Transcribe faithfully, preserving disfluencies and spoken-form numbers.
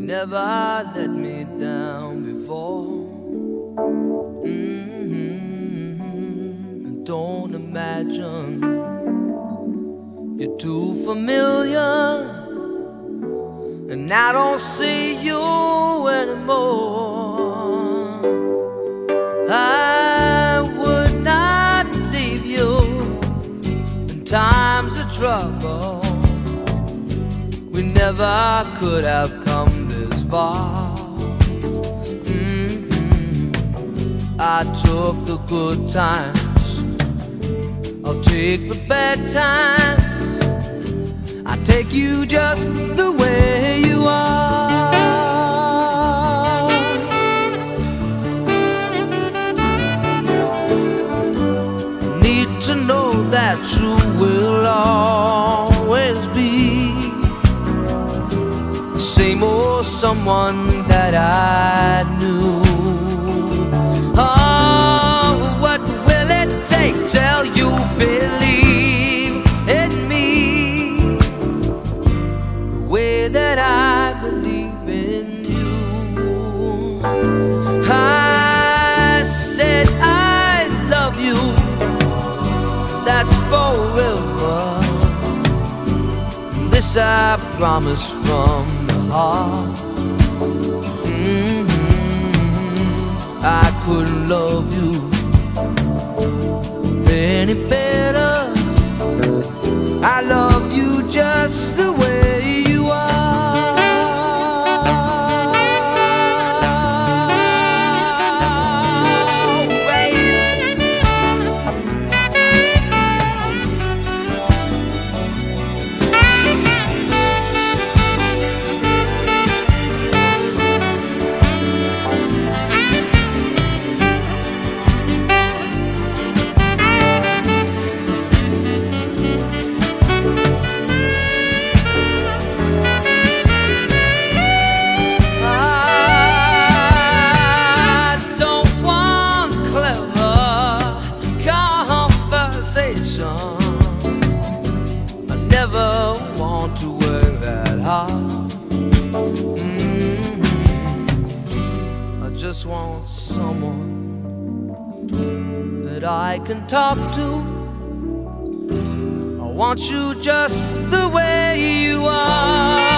never let me down before. Mm-hmm. Don't imagine you're too familiar, and I don't see you anymore. I would not leave you in times of trouble. We never could have come this far. Mm-hmm. I took the good times, I'll take the bad times. I take you just the way you are. Need to know that you will always be the same old someone that I knew. Oh, what will it take till you believe in me the way that I believe in you? I said I love you, that's forever. This I promise from the heart. Mm-hmm. I couldn't love you any better. I love you just the way you are. I never want to work that hard. Mm-hmm. I just want someone that I can talk to. I want you just the way you are.